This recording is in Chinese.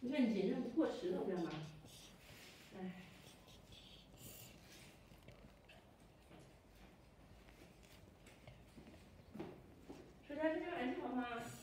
认紧认不过石头干嘛？哎。说他这个晚上好吗？